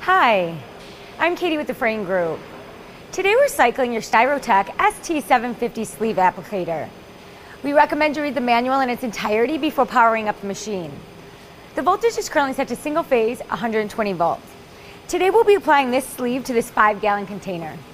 Hi, I'm Katie with the Frain Group. Today we're cycling your Styrotech ST750 sleeve applicator. We recommend you read the manual in its entirety before powering up the machine. The voltage is currently set to single phase 120 volts. Today we'll be applying this sleeve to this 5-gallon container.